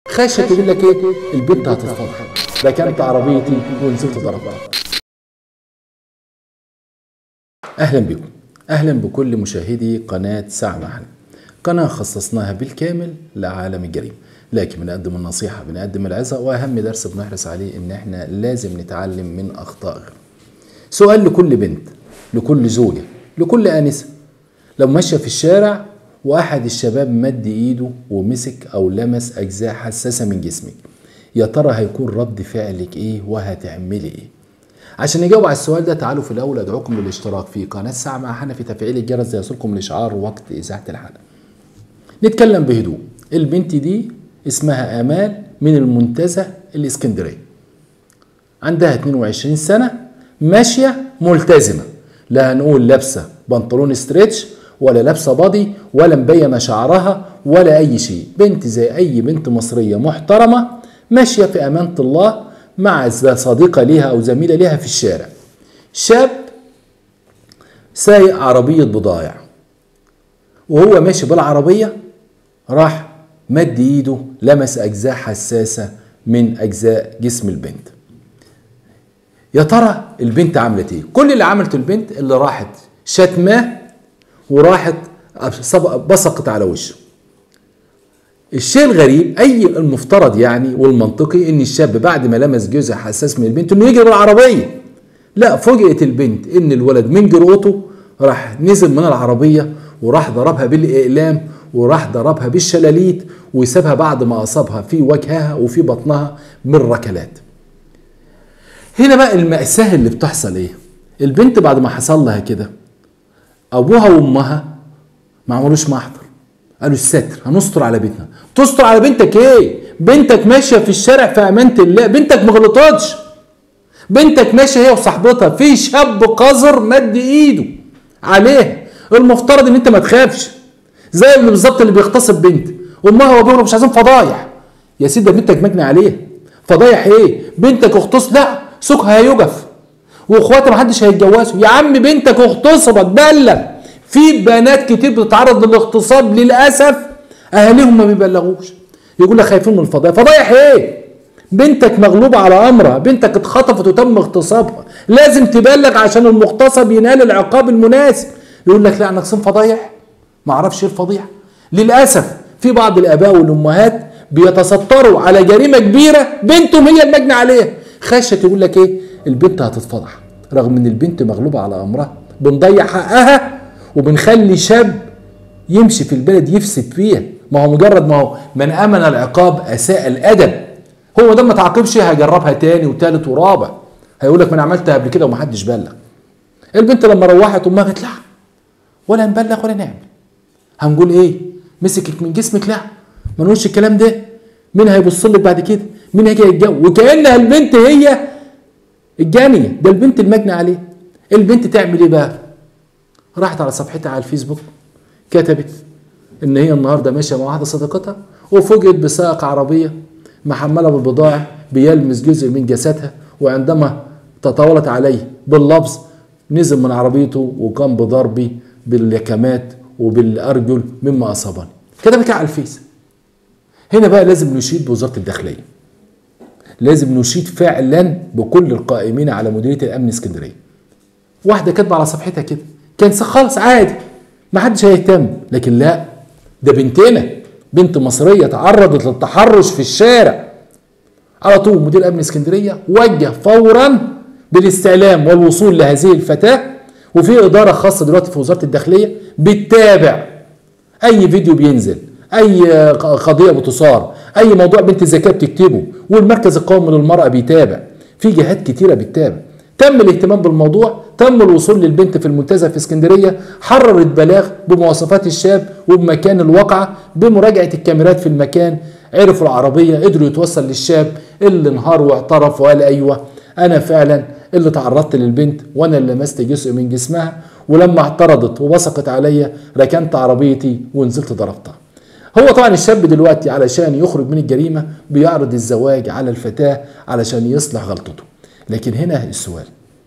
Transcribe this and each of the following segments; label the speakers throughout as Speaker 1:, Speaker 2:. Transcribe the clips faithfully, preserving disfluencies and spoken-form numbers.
Speaker 1: خشت تقول لك ايه؟ البنت هتتفضح، ركنت عربيتي ونزلت ضربتها. اهلا بكم، اهلا بكل مشاهدي قناه ساعه معنا، قناه خصصناها بالكامل لعالم الجريمه، لكن بنقدم النصيحه، بنقدم العظه، واهم درس بنحرص عليه ان احنا لازم نتعلم من اخطاء غيرنا. سؤال لكل بنت، لكل زوجه، لكل انسه، لو ماشيه في الشارع واحد الشباب مد ايده ومسك او لمس اجزاء حساسه من جسمك، يا ترى هيكون رد فعلك ايه وهتعملي ايه؟ عشان نجاوب على السؤال ده تعالوا في الاول ادعوكم للاشتراك في قناه ساعه مع حنا، في تفعيل الجرس ليصلكم الاشعار وقت اذاعه الحلقه. نتكلم بهدوء. البنت دي اسمها امال من المنتزه الاسكندريه، عندها اتنين وعشرين سنه، ماشيه ملتزمه، لا هنقول لابسه بنطلون ستريتش ولا لابسه بادي ولا مبينه شعرها ولا اي شيء، بنت زي اي بنت مصريه محترمه ماشيه في امانه الله مع صديقه ليها او زميله ليها في الشارع. شاب سايق عربيه بضايع، وهو ماشي بالعربيه راح مد ايده لمس اجزاء حساسه من اجزاء جسم البنت. يا ترى البنت عملت ايه؟ كل اللي عملته البنت اللي راحت شتماه وراحت بصقت على وشه. الشيء الغريب، اي المفترض يعني والمنطقي ان الشاب بعد ما لمس جزء حساس من البنت انه يجري بالعربيه، لا، فوجئت البنت ان الولد من جرؤته راح نزل من العربيه وراح ضربها بالاقلام وراح ضربها بالشلاليت وسابها بعد ما اصابها في وجهها وفي بطنها من ركلات. هنا بقى المأساة اللي بتحصل ايه؟ البنت بعد ما حصل لها كده ابوها وامها ما عملوش محضر، قالوا الستر، هنستر على بيتنا. تستر على بنتك ايه؟ بنتك ماشيه في الشارع في امانه الله، بنتك ما غلطتش، بنتك ماشيه هي وصاحبتها، في شاب قذر مد ايده عليها، المفترض ان انت ما تخافش، زي اللي بالظبط اللي بيغتصب بنت امها وابوها مش عايزين فضايح. يا سيدي ده بنتك مجني عليها، فضايح ايه؟ بنتك اغتصب، لا سوقها هيجف واخواتها ما حدش هيتجوزوا. يا عم بنتك اغتصبت، بلغ. في بنات كتير بتتعرض للاغتصاب للاسف اهاليهم ما بيبلغوش، يقول لك خايفين من الفضايح. فضايح ايه؟ بنتك مغلوبه على امرها، بنتك اتخطفت وتم اغتصابها، لازم تبلغ عشان المغتصب ينال العقاب المناسب. يقول لك لا ناقصين فضايح، ما اعرفش ايه الفضيحه. للاسف في بعض الاباء والامهات بيتستروا على جريمه كبيره بنتهم هي المجني عليها، خشت يقول لك ايه؟ البنت هتتفضح، رغم ان البنت مغلوبه على امرها. بنضيع حقها وبنخلي شاب يمشي في البلد يفسد فيها. ما هو مجرد ما هو من امن العقاب اساء الادب، هو ده ما تعاقبش هيجربها تاني وتالت ورابع، هيقول لك ما انا عملتها قبل كده ومحدش بلغ. البنت لما روحت امها قالت لا ولا نبلغ ولا نعمل، هنقول ايه؟ مسكك من جسمك؟ لا ما نقولش الكلام ده، مين هيبص لك بعد كده؟ مين هيجي يتجوز؟ وكانها البنت هي الجانيه، ده البنت المجني عليه. البنت تعمل ايه بقى؟ راحت على صفحتها على الفيسبوك كتبت ان هي النهارده ماشيه مع واحده صديقتها وفوجئت بسائق عربيه محمله بالبضائع بيلمس جزء من جسدها، وعندما تطاولت عليه باللفظ نزل من عربيته وقام بضربي باليكمات وبالارجل مما اصابني. كتبت على الفيس. هنا بقى لازم نشيد بوزاره الداخليه، لازم نشيد فعلا بكل القائمين على مديريه الامن اسكندريه. واحده كاتبه على صفحتها كده، كان خالص عادي ما حدش هيهتم، لكن لا، ده بنتنا، بنت مصريه تعرضت للتحرش في الشارع. على طول مدير امن اسكندريه وجه فورا بالاستعلام والوصول لهذه الفتاه، وفي اداره خاصه دلوقتي في وزاره الداخليه بتتابع اي فيديو بينزل، اي قضيه بتصار، اي موضوع بنت الزكاه بتكتبه، والمركز القومي للمراه بيتابع، في جهات كتيره بتتابع. تم الاهتمام بالموضوع، تم الوصول للبنت في المنتزه في اسكندريه، حررت بلاغ بمواصفات الشاب وبمكان الواقعه، بمراجعه الكاميرات في المكان، عرفوا العربيه، قدروا يتوصل للشاب اللي انهار واعترف وقال ايوه انا فعلا اللي تعرضت للبنت وانا اللي لمست جزء من جسمها، ولما اعترضت وبصقت عليا ركنت عربيتي ونزلت ضربتها. هو طبعا الشاب دلوقتي علشان يخرج من الجريمه بيعرض الزواج على الفتاه علشان يصلح غلطته. لكن هنا السؤال،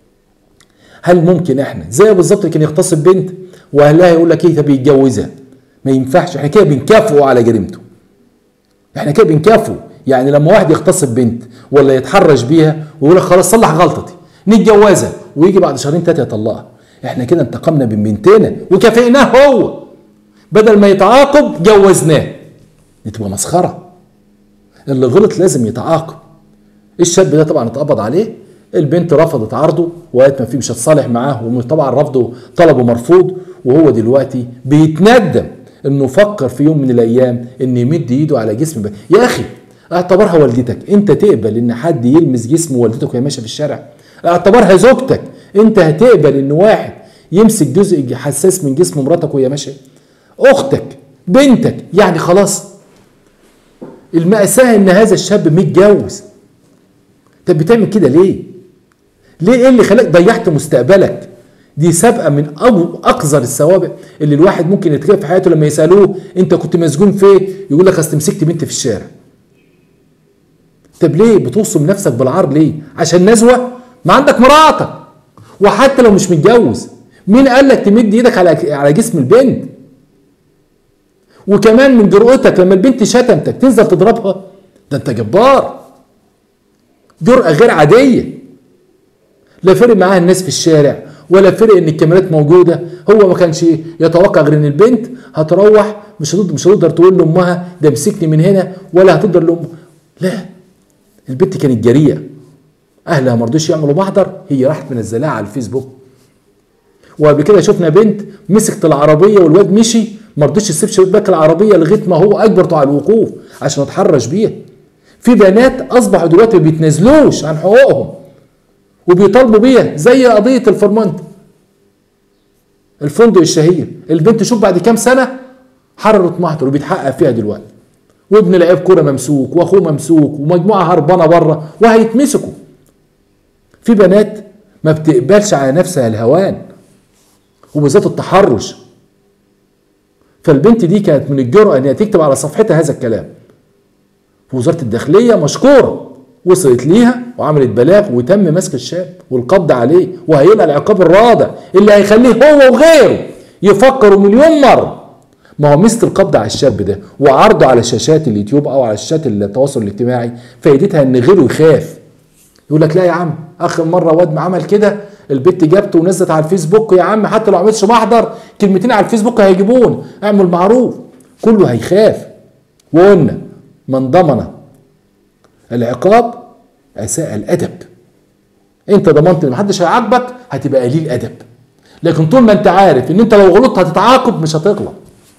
Speaker 1: هل ممكن احنا زي بالظبط كان يغتصب بنت واهلها يقول لك ايه؟ طب يتجوزها؟ ما ينفعش، احنا كده بنكافئه على جريمته، احنا كده بنكافئه. يعني لما واحد يغتصب بنت ولا يتحرش بيها ويقول لك خلاص صلح غلطتي نتجوزها، ويجي بعد شهرين ثلاثه يطلقها، احنا كده انتقمنا من بنتنا وكافئناه هو، بدل ما يتعاقب جوزناه. دي تبقى مسخره. اللي غلط لازم يتعاقب. الشاب ده طبعا اتقبض عليه، البنت رفضت عرضه وقالت ما في مش هتصالح معاه، وطبعا رفضه طلبه مرفوض، وهو دلوقتي بيتندم انه فكر في يوم من الايام ان يمد ايده على جسم بنت. يا اخي اعتبرها والدتك، انت تقبل ان حد يلمس جسم والدتك وهي ماشيه في الشارع؟ اعتبرها زوجتك، انت هتقبل ان واحد يمسك جزء حساس من جسم مراتك وهي ماشيه؟ اختك، بنتك، يعني خلاص. المأساة ان هذا الشاب متجوز. طب بتعمل كده ليه؟ ليه؟ ايه اللي خلاك ضيعت مستقبلك؟ دي سابقه من اقذر السوابق اللي الواحد ممكن يتكلم في حياته. لما يسالوه انت كنت مسجون فين؟ يقول لك اصل مسكت بنت في الشارع. طب ليه بتوصم نفسك بالعار ليه؟ عشان نزوه؟ ما عندك مراتك، وحتى لو مش متجوز مين قال لك تمد ايدك على على جسم البنت؟ وكمان من جرأتك لما البنت شتمتك تنزل تضربها؟ ده انت جبار. جرأة غير عادية. لا فرق معاها الناس في الشارع ولا فرق ان الكاميرات موجوده، هو ما كانش يتوقع غير ان البنت هتروح مش هتقدر مش هتقدر تقول لامها ده مسكني من هنا، ولا هتقدر لامها. لا، البنت كانت جريئه، اهلها ما رضوش يعملوا محضر، هي راحت منزلاها على الفيسبوك. وقبل كده شفنا بنت مسكت العربيه والواد مشي، ما رضيش تسيب شباك العربيه لغايه ما هو اجبرته على الوقوف عشان اتحرش بيها. في بنات اصبحوا دلوقتي ما بيتنازلوش عن حقوقهم وبيطالبوا بيها، زي قضيه الفرمانت الفندق الشهير. البنت شوف بعد كام سنه حررت محضر وبيتحقق فيها دلوقتي، وابن لعيب كوره ممسوك واخوه ممسوك ومجموعه هربانه بره وهيتمسكوا. في بنات ما بتقبلش على نفسها الهوان وبالذات التحرش. فالبنت دي كانت من الجرأة ان هي تكتب على صفحتها هذا الكلام. وزاره الداخليه مشكوره وصلت ليها وعملت بلاغ وتم مسك الشاب والقبض عليه، وهيلقى العقاب الرادع اللي هيخليه هو وغيره يفكروا مليون مره. ما هو مثل القبض على الشاب ده وعرضه على شاشات اليوتيوب او على شاشات التواصل الاجتماعي فايدتها ان غيره يخاف، يقول لك لا يا عم اخر مره واد ما عمل كده البت جابته ونزلت على الفيسبوك، يا عم حتى لو عملتش محضر كلمتين على الفيسبوك هيجيبون، اعمل معروف. كله هيخاف. وقلنا من ضمن العقاب اساء الادب. انت ضمنت ان محدش هيعاقبك هتبقى قليل ادب، لكن طول ما انت عارف ان انت لو غلطت هتتعاقب مش هتغلط.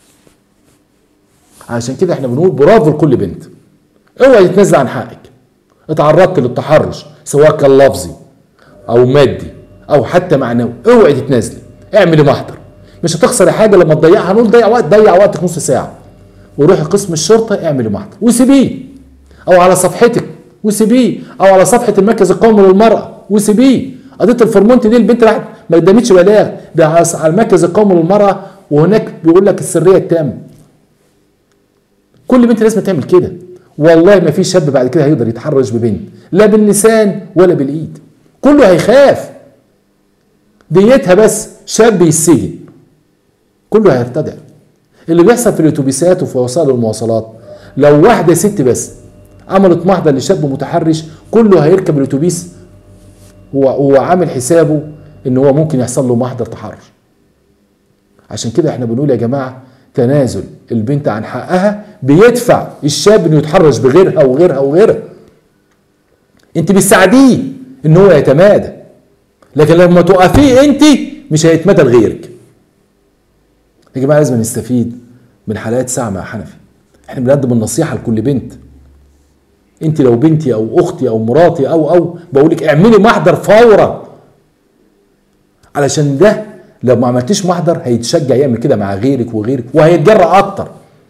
Speaker 1: عشان كده احنا بنقول برافو لكل بنت، اوعي تتنازل عن حقك. اتعرضت للتحرش سواء كان لفظي او مادي او حتى معنوي، اوعي تتنازلي، اعملي محضر. مش هتخسري حاجه لما تضيعها. هنقول ضيع وقت، ضيع وقتك نص ساعه وروحي قسم الشرطه اعملي محضر وسيبيه، او على صفحتك وسيبيه، او على صفحه المركز القومي للمراه وسيبيه. قضيه الفرمونت دي البنت راحت ما قدمتش بلاغ، ده على المركز القومي للمراه وهناك بيقول لك السريه التامه. كل بنت لازم تعمل كده. والله ما في شاب بعد كده هيقدر يتحرش ببنت لا باللسان ولا بالايد، كله هيخاف. ديتها بس شاب يسجن كله هيرتدع. اللي بيحصل في الاتوبيسات وفي وسائل المواصلات، لو واحده ست بس عملت محضر لشاب متحرش كله هيركب الاتوبيس وهو عامل حسابه ان هو ممكن يحصل له محضر تحرش. عشان كده احنا بنقول يا جماعه تنازل البنت عن حقها بيدفع الشاب انه يتحرش بغيرها وغيرها وغيرها. انت بتساعديه ان هو يتمادى، لكن لما توقفيه انت مش هيتمادى لغيرك. يا جماعه لازم نستفيد من حلقات ساعه مع حنفي. احنا بنقدم النصيحه لكل بنت. انت لو بنتي او اختي او مراتي او او بقول لك اعملي محضر فورا، علشان ده لو ما عملتيش محضر هيتشجع يعمل كده مع غيرك وغيرك وهيتجرأ اكتر.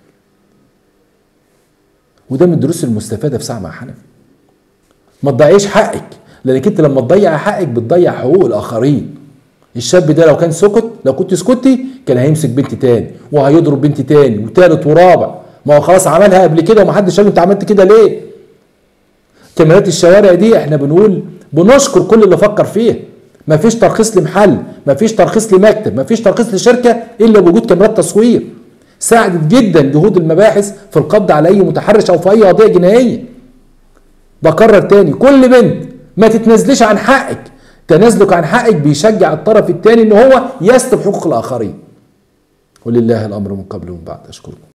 Speaker 1: وده من الدروس المستفاده في ساعه مع حنفي. ما تضيعيش حقك، لانك انت لما تضيع حقك بتضيع حقوق الاخرين. الشاب ده لو كان سكت، لو كنت سكتي كان هيمسك بنت تاني وهيضرب بنت تاني وتالت ورابع. ما هو خلاص عملها قبل كده ومحدش قال له انت عملت كده ليه. كاميرات الشوارع دي احنا بنقول بنشكر كل اللي فكر فيها. ما فيش ترخيص لمحل، ما فيش ترخيص لمكتب، ما فيش ترخيص لشركه الا بوجود كاميرات تصوير. ساعدت جدا جهود المباحث في القبض على اي متحرش او في اي قضيه جنائيه. بكرر تاني، كل بنت ما تتنازليش عن حقك. تنازلك عن حقك بيشجع الطرف التاني ان هو يسلب حقوق الاخرين. ولله الامر من قبل ومن بعد. اشكركم.